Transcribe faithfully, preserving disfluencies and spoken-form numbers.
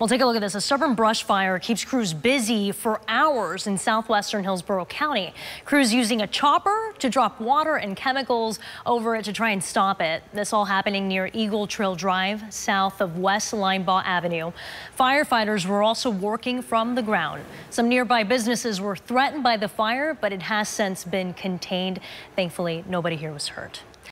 Well, take a look at this. A stubborn brush fire keeps crews busy for hours in southwestern Hillsborough County. Crews using a chopper to drop water and chemicals over it to try and stop it. This all happening near Eagle Trail Drive, south of West Linebaugh Avenue. Firefighters were also working from the ground. Some nearby businesses were threatened by the fire, but it has since been contained. Thankfully, nobody here was hurt.